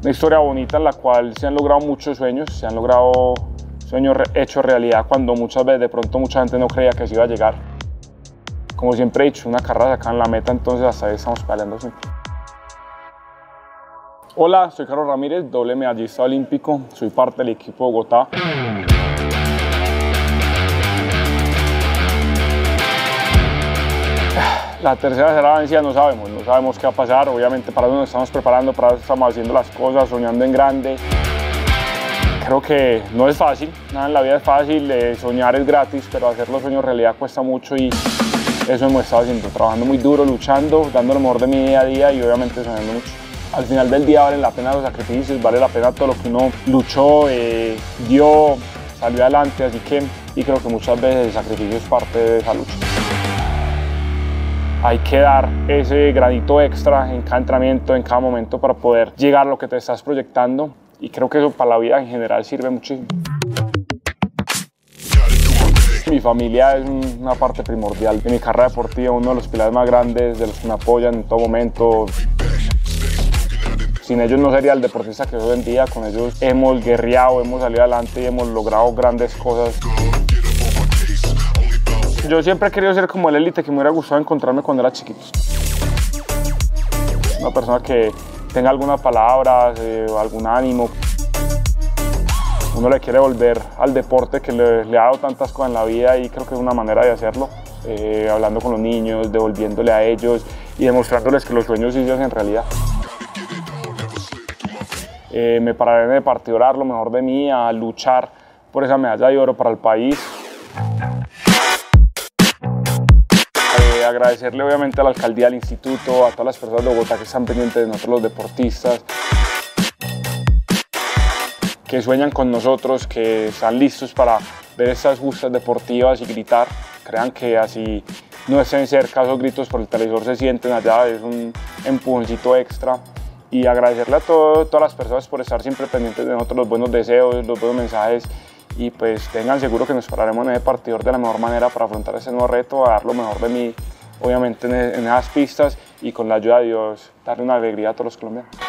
Una historia bonita en la cual se han logrado muchos sueños, se han logrado sueños hechos realidad cuando muchas veces de pronto mucha gente no creía que se iba a llegar. Como siempre he dicho, una carrera acá en la meta, entonces hasta ahí estamos peleando siempre. Hola, soy Carlos Ramírez, doble medallista olímpico, soy parte del equipo Bogotá. La tercera será la vencida, no sabemos qué va a pasar, obviamente para eso nos estamos preparando, para eso estamos haciendo las cosas, soñando en grande. Creo que no es fácil, nada en la vida es fácil, soñar es gratis, pero hacer los sueños realidad cuesta mucho y eso hemos estado haciendo, trabajando muy duro, luchando, dando lo mejor de mi día a día y obviamente soñando mucho. Al final del día valen la pena los sacrificios, vale la pena todo lo que uno luchó, dio, salió adelante, así que y creo que muchas veces el sacrificio es parte de esa lucha. Hay que dar ese granito extra en cada entrenamiento, en cada momento para poder llegar a lo que te estás proyectando y creo que eso para la vida en general sirve muchísimo. Mi familia es una parte primordial de mi carrera deportiva, uno de los pilares más grandes, de los que me apoyan en todo momento. Sin ellos no sería el deportista que soy hoy en día, con ellos hemos guerreado, hemos salido adelante y hemos logrado grandes cosas. Yo siempre he querido ser como el élite que me hubiera gustado encontrarme cuando era chiquito. Una persona que tenga algunas palabras, algún ánimo. Uno le quiere volver al deporte que le ha dado tantas cosas en la vida y creo que es una manera de hacerlo. Hablando con los niños, devolviéndole a ellos y demostrándoles que los sueños sí se hacen realidad. Me pararé en el partido a dar lo mejor de mí, a luchar por esa medalla de oro para el país. Agradecerle obviamente a la alcaldía, al instituto, a todas las personas de Bogotá que están pendientes de nosotros los deportistas, que sueñan con nosotros, que están listos para ver estas justas deportivas y gritar. Crean que así no estén cerca, esos gritos por el televisor se sienten allá, es un empujoncito extra. Y agradecerle a todas las personas por estar siempre pendientes de nosotros, los buenos deseos, los buenos mensajes. Y pues tengan seguro que nos pararemos en ese partidor de la mejor manera para afrontar ese nuevo reto, a dar lo mejor de mí, obviamente en esas pistas y con la ayuda de Dios, darle una alegría a todos los colombianos.